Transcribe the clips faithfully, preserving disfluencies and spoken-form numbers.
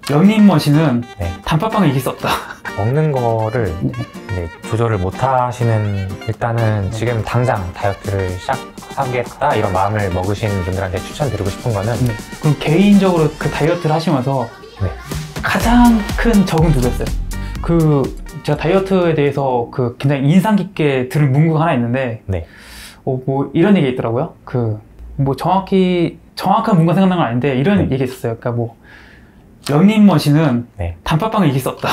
러닝머신은 네. 단팥빵을 이길 수 없다. 먹는 거를 네. 네, 조절을 못 하시는, 일단은 지금 당장 다이어트를 시작하겠다 이런 마음을 먹으신 분들한테 추천드리고 싶은 거는 네. 그럼 개인적으로 그 다이어트를 하시면서 네. 가장 큰 적은 누구였어요? 그 제가 다이어트에 대해서 그 굉장히 인상 깊게 들은 문구가 하나 있는데 네. 어, 뭐 이런 얘기 있더라고요. 그 뭐 정확히 정확한 문구가 생각난 건 아닌데 이런 네. 얘기 있었어요. 그러니까 뭐 러닝머신은 네. 단팥빵을 이길 수 없다.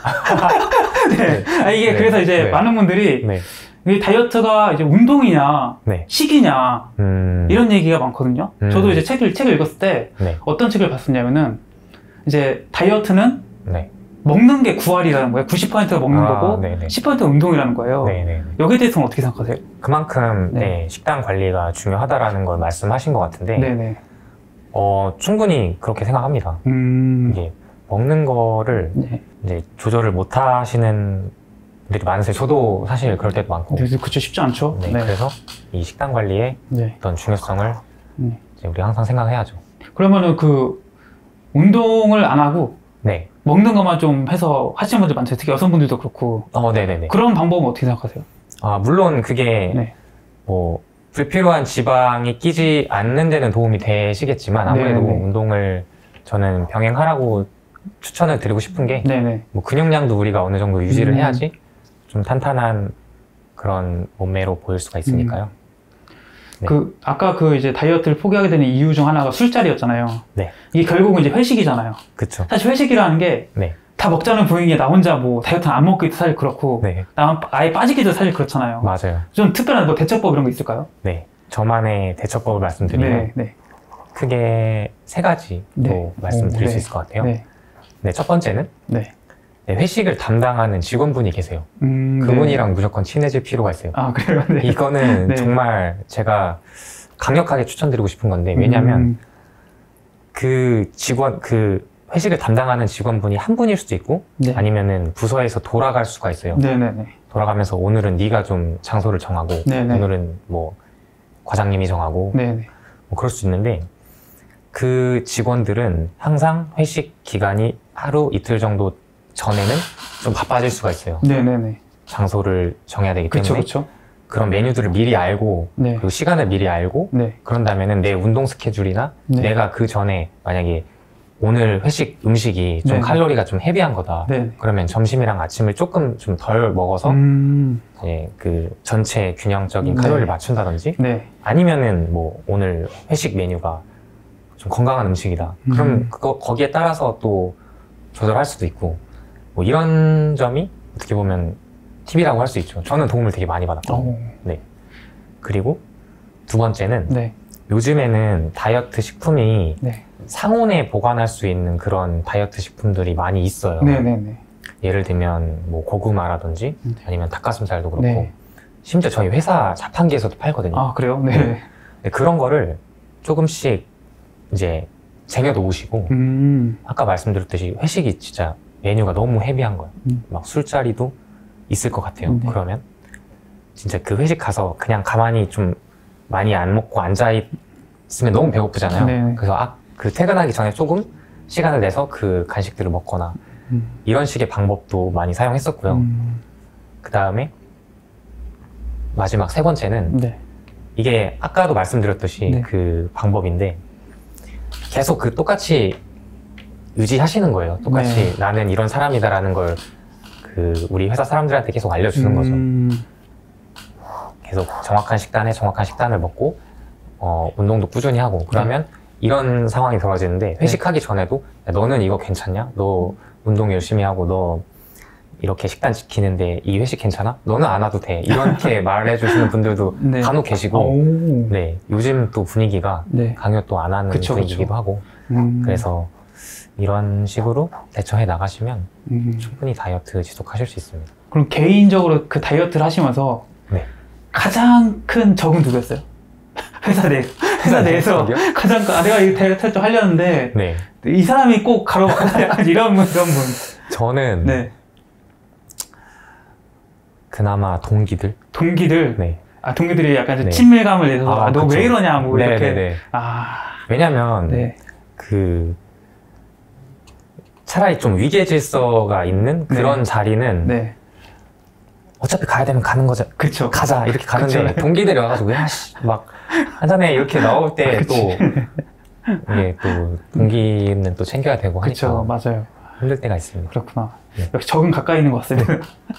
네. 네. 아, 이게 네. 그래서 이제 네. 많은 분들이 네. 이 다이어트가 이제 운동이냐 네. 식이냐 음... 이런 얘기가 많거든요. 음... 저도 이제 책을 책을 읽었을 때 네. 어떤 책을 봤었냐면은 이제 다이어트는 네. 먹는 게 구 할이라는 거예요. 구십 퍼센트가 먹는 아, 거고 네네. 십 퍼센트가 운동이라는 거예요. 네네. 여기에 대해서는 어떻게 생각하세요? 그만큼 네. 네, 식단 관리가 중요하다라는 걸 말씀하신 것 같은데 네네. 어, 충분히 그렇게 생각합니다. 음. 이게 먹는 거를 네. 이제 조절을 못 하시는 분들이 많으세요. 저도 사실 그럴 때도 많고. 네, 그쵸, 쉽지 않죠. 네, 네. 그래서 이 식단 관리의 네. 어떤 중요성을 네. 이제 우리 항상 생각해야죠. 그러면은 그 운동을 안 하고 네. 먹는 것만 좀 해서 하시는 분들 많죠. 특히 여성분들도 그렇고. 어, 네네네. 그런 방법은 어떻게 생각하세요? 아, 물론 그게 네. 뭐 불필요한 지방이 끼지 않는 데는 도움이 되시겠지만 아무래도 네네. 운동을 저는 병행하라고 추천을 드리고 싶은 게 네네. 뭐 근육량도 우리가 어느 정도 유지를 음. 해야지 좀 탄탄한 그런 몸매로 보일 수가 있으니까요. 음. 네. 그 아까 그 이제 다이어트를 포기하게 되는 이유 중 하나가 술자리였잖아요. 네. 이게 결국은 이제 회식이잖아요. 그쵸. 사실 회식이라는 게 다 네. 먹자는 분위기에 나 혼자 뭐 다이어트는 안 먹기도 사실 그렇고 네. 나 아예 빠지기도 사실 그렇잖아요. 맞아요. 좀 특별한 뭐 대처법 이런 거 있을까요? 네. 저만의 대처법을 말씀드리면 네, 네. 크게 세 가지로 네. 말씀드릴 오, 수 네. 있을 것 같아요. 네. 네. 첫 번째는 네. 네, 회식을 담당하는 직원분이 계세요. 음, 그분이랑 네. 무조건 친해질 필요가 있어요. 아, 그래요? 네. 이거는 네. 정말 제가 강력하게 추천드리고 싶은 건데, 왜냐면 음, 그 직원, 그 회식을 담당하는 직원분이 한 분일 수도 있고, 네. 아니면은 부서에서 돌아갈 수가 있어요. 네네네. 돌아가면서 오늘은 네가 좀 장소를 정하고, 네네. 오늘은 뭐 과장님이 정하고, 네네. 뭐 그럴 수 있는데, 그 직원들은 항상 회식 기간이 하루 이틀 정도 전에는 좀 바빠질 수가 있어요. 네네네. 장소를 정해야 되기 때문에. 그쵸, 그쵸. 그런 메뉴들을 미리 알고, 네. 그리고 시간을 미리 알고, 네. 그런다면은 내 운동 스케줄이나 네. 내가 그 전에 만약에 오늘 회식 음식이 좀 네. 칼로리가 좀 헤비한 거다. 네. 그러면 점심이랑 아침을 조금 좀 덜 먹어서 음, 이제 그 전체 균형적인 네. 칼로리를 맞춘다든지, 네. 아니면은 뭐 오늘 회식 메뉴가 좀 건강한 음식이다. 음. 그럼 그거 거기에 따라서 또 조절할 수도 있고, 뭐 이런 점이 어떻게 보면 팁이라고 할 수 있죠. 저는 도움을 되게 많이 받았거든요. 오. 네. 그리고 두 번째는 네. 요즘에는 다이어트 식품이 네. 상온에 보관할 수 있는 그런 다이어트 식품들이 많이 있어요. 네네네. 예를 들면 뭐 고구마라든지 네. 아니면 닭가슴살도 그렇고, 네. 심지어 심지어 저희 회사 자판기에서도 팔거든요. 아, 그래요? 네. 네. 네, 그런 거를 조금씩 이제 쟁여 놓으시고, 음, 아까 말씀드렸듯이 회식이 진짜 메뉴가 너무 헤비한 거예요. 음. 막 술자리도 있을 것 같아요. 네. 그러면 진짜 그 회식 가서 그냥 가만히 좀 많이 안 먹고 앉아 있으면 너무 배고프잖아요. 네. 그래서 아, 그 퇴근하기 전에 조금 시간을 내서 그 간식들을 먹거나 음. 이런 식의 방법도 많이 사용했었고요. 음, 그 다음에 마지막 세 번째는 네. 이게 아까도 말씀드렸듯이 네. 그 방법인데, 계속 그 똑같이 유지하시는 거예요. 똑같이 네. 나는 이런 사람이다라는 걸 그 우리 회사 사람들한테 계속 알려주는 거죠. 음, 계속 정확한 식단에 정확한 식단을 먹고 어, 운동도 꾸준히 하고, 그러면 이런 상황이 벌어지는데, 회식하기 전에도 야, 너는 이거 괜찮냐? 너 운동 열심히 하고 너 이렇게 식단 지키는데 이 회식 괜찮아? 너는 안 와도 돼. 이렇게 말해주시는 분들도 네. 간혹 계시고, 오. 네, 요즘 또 분위기가 네. 강요 또 안 하는 그쵸, 분위기기도 그쵸. 하고, 음, 그래서 이런 식으로 대처해 나가시면 음. 충분히 다이어트 지속하실 수 있습니다. 그럼 개인적으로 그 다이어트를 하시면서 네. 가장 큰 적은 누구였어요? 회사 내 회사 내에서 적이요? 가장 큰, 아, 내가 이 다이어트 좀 하려는데 네. 이 사람이 꼭 가라고 약간 이런 분 이런 분. 저는 네. 그나마 동기들. 동기들. 네. 아, 동기들이 약간 좀 네. 친밀감을 내서 아, 아, 너 그쵸. 왜 이러냐 뭐 이렇게. 네네네. 아, 왜냐면 네. 그 차라리 좀 위계 질서가 있는 그런 네. 자리는 네. 어차피 가야 되면 가는 거죠. 그쵸. 가자 이렇게 가는데 그쵸. 동기들이 와가지고 야씨 막 한잔해 이렇게 나올 때 또 이게 또 동기는 또 챙겨야 되고 그쵸. 하니까 맞아요. 힘들 때가 있습니다. 그렇구나. 네. 역시 적응 가까이 있는 것 같습니다.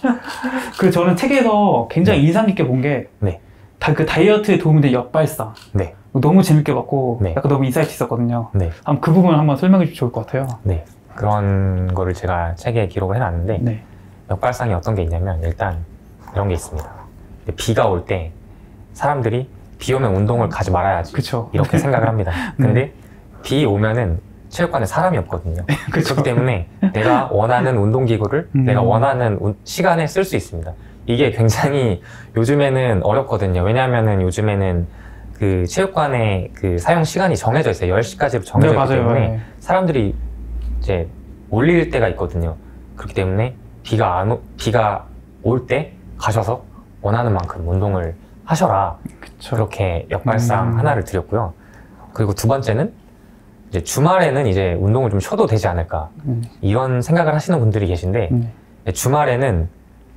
그 저는 책에서 굉장히 네. 인상 깊게 본 게 네. 다 그 다이어트에 도움이 된 역발상. 네. 너무 재밌게 봤고 네. 약간 너무 인사이트 있었거든요. 네. 한번 그 부분을 한번 설명해 주시면 좋을 것 같아요. 네. 그런 거를 제가 책에 기록을 해놨는데 네. 역발상이 어떤 게 있냐면 일단 이런 게 있습니다. 비가 올 때 사람들이 비 오면 운동을 가지 말아야지 그쵸. 이렇게 생각을 합니다. 근데 비 오면은 체육관에 사람이 없거든요. 그쵸. 그렇기 때문에 내가 원하는 운동기구를 음. 내가 원하는 운- 시간에 쓸 수 있습니다. 이게 굉장히 요즘에는 어렵거든요. 왜냐하면은 요즘에는 그 체육관의 그 사용 시간이 정해져 있어요. 열 시까지로 정해져 네, 있기 맞아요. 때문에 네. 사람들이 이제 몰릴 때가 있거든요. 그렇기 때문에 비가 안 오, 비가 올 때 가셔서 원하는 만큼 운동을 하셔라. 그쵸. 그렇게 역발상 음. 하나를 드렸고요. 그리고 두 번째는 이제 주말에는 이제 운동을 좀 쉬어도 되지 않을까. 음. 이런 생각을 하시는 분들이 계신데 음. 주말에는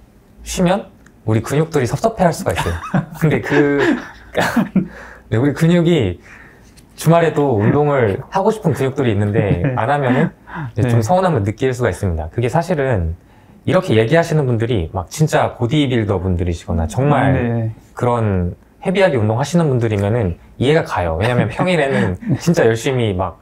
쉬면 우리 근육들이 섭섭해 할 수가 있어요. 근데 그 네, 우리 근육이 주말에도 운동을 하고 싶은 근육들이 있는데 네. 안 하면은 이제 좀 네. 서운함을 느낄 수가 있습니다. 그게 사실은 이렇게 얘기하시는 분들이 막 진짜 보디빌더 분들이시거나 정말 네. 그런 헤비하게 운동하시는 분들이면은 이해가 가요. 왜냐면 평일에는 진짜 열심히 막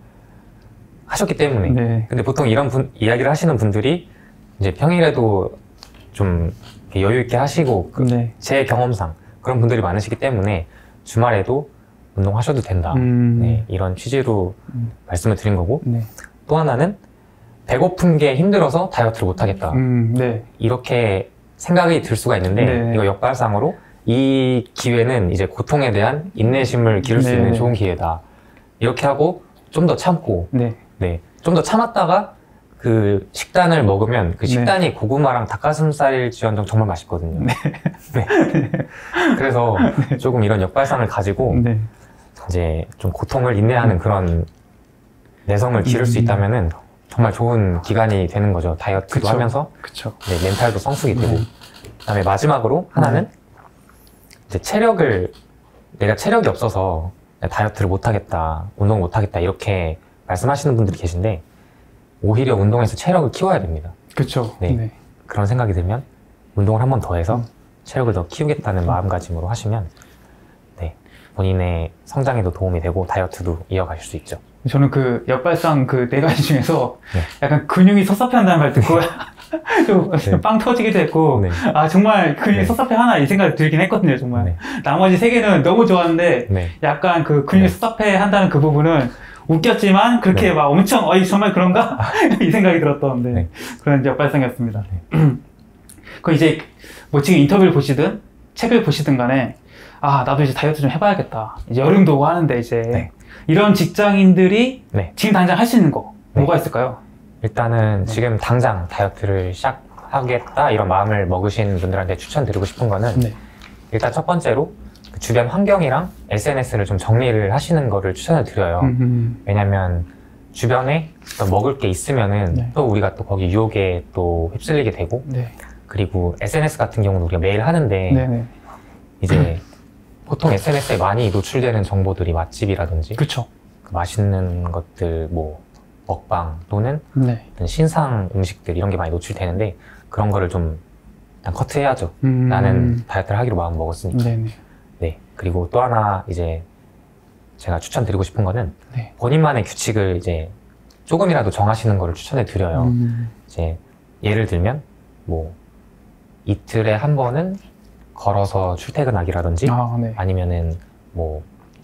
하셨기 때문에. 네. 근데 보통 이런 분, 이야기를 하시는 분들이 이제 평일에도 좀 이렇게 여유 있게 하시고 그- 네. 제 경험상 그런 분들이 많으시기 때문에 주말에도 운동하셔도 된다. 음. 네, 이런 취지로 음. 말씀을 드린 거고 네. 또 하나는 배고픈 게 힘들어서 다이어트를 못하겠다. 음. 네. 이렇게 생각이 들 수가 있는데 네. 이거 역발상으로 이 기회는 이제 고통에 대한 인내심을 기를 수 네. 있는 좋은 기회다. 이렇게 하고 좀 더 참고 네. 네, 좀 더 참았다가 그 식단을 먹으면 그 식단이 고구마랑 닭가슴살일지언정 정말 맛있거든요. 네. 그래서 조금 이런 역발상을 가지고 네. 이제 좀 고통을 인내하는 그런 내성을 기를 수 음. 있다면은 정말 좋은 기간이 되는 거죠. 다이어트도 그쵸. 하면서 그쵸. 네, 멘탈도 성숙이 되고. 네. 그다음에 마지막으로 하나는 이제 체력을 내가 체력이 없어서 다이어트를 못하겠다, 운동을 못하겠다 이렇게 말씀하시는 분들이 계신데 오히려 운동에서 체력을 키워야 됩니다. 그쵸. 네. 네. 그런 생각이 들면 운동을 한 번 더 해서 음. 체력을 더 키우겠다는 마음가짐으로 하시면 네, 본인의 성장에도 도움이 되고 다이어트도 이어가실 수 있죠. 저는 그 역발상 그 네 가지 중에서 네. 약간 근육이 섭섭해한다는 말 듣고 좀 네. 빵 터지기도 했고 네. 아 정말 근육이 네. 섭섭해하나 이 생각이 들긴 했거든요 정말. 네. 나머지 세 개는 너무 좋았는데 네. 약간 그 근육이 네. 섭섭해한다는 그 부분은 웃겼지만 그렇게 네. 막 엄청 어이 정말 그런가 이 생각이 들었던 네. 네. 그런 역발상이었습니다. 그 이제 뭐 지금 인터뷰를 보시든 책을 보시든 간에 아 나도 이제 다이어트 좀 해봐야겠다. 이제 여름도 오고 하는데 이제 네. 이런 직장인들이 네. 지금 당장 할 수 있는 거 네. 뭐가 있을까요? 일단은 네. 지금 당장 다이어트를 시작하겠다 이런 마음을 먹으신 분들한테 추천드리고 싶은 거는 네. 일단 첫 번째로 그 주변 환경이랑 에스엔에스를 좀 정리를 하시는 거를 추천을 드려요. 음, 왜냐면 주변에 또 먹을 게 있으면은 네. 또 우리가 또 거기 유혹에 또 휩쓸리게 되고 네. 그리고 에스엔에스 같은 경우는 우리가 매일 하는데 네네. 이제 보통 에스엔에스에 많이 노출되는 정보들이 맛집이라든지 그쵸. 그 맛있는 것들 뭐 먹방 또는 네. 어떤 신상 음식들 이런 게 많이 노출되는데 그런 거를 좀 일단 커트해야죠. 음, 나는 다이어트를 하기로 마음 먹었으니까. 네네. 네. 그리고 또 하나 이제 제가 추천드리고 싶은 거는 네. 본인만의 규칙을 이제 조금이라도 정하시는 거를 추천해 드려요. 음, 이제 예를 들면 뭐 이틀에 한 번은 걸어서 출퇴근하기라든지 아, 네. 아니면은 뭐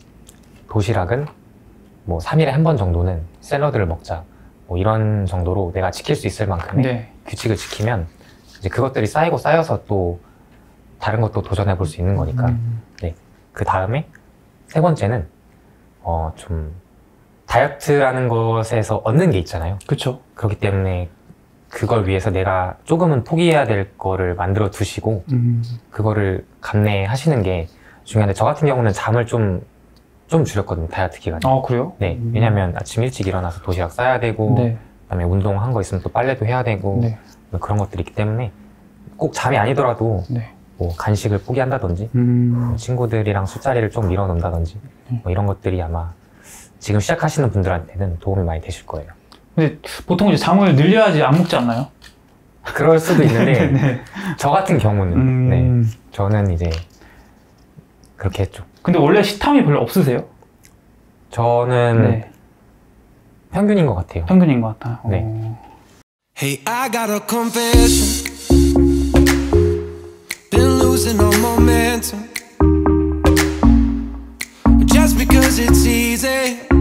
도시락은 뭐 삼 일에 한 번 정도는 샐러드를 먹자 뭐 이런 정도로 내가 지킬 수 있을 만큼의 네. 규칙을 지키면 이제 그것들이 쌓이고 쌓여서 또 다른 것도 도전해 볼 수 있는 거니까 음, 그 다음에 세 번째는 어 좀 다이어트라는 것에서 얻는 게 있잖아요. 그쵸. 그렇기 때문에 그걸 위해서 내가 조금은 포기해야 될 거를 만들어 두시고 음, 그거를 감내하시는 게 중요한데 저 같은 경우는 잠을 좀, 좀 줄였거든요. 다이어트 기간에. 아, 그래요? 네. 음, 왜냐면 아침 일찍 일어나서 도시락 싸야 되고 네. 그다음에 운동한 거 있으면 또 빨래도 해야 되고 네. 그런 것들이 있기 때문에 꼭 잠이 아니더라도 네. 뭐 간식을 포기한다든지 음. 뭐 친구들이랑 술자리를 좀 밀어놓는다든지 뭐 이런 것들이 아마 지금 시작하시는 분들한테는 도움이 많이 되실 거예요. 근데 보통 이제 잠을 늘려야지 안 먹지 않나요? 그럴 수도 있는데 네. 저 같은 경우는 음. 네, 저는 이제 그렇게 했죠. 근데 원래 식탐이 별로 없으세요? 저는 네. 평균인 것 같아요. 평균인 것 같아요. 네. 어. Hey, I got a confession. Been losing all momentum. Just because it's easy.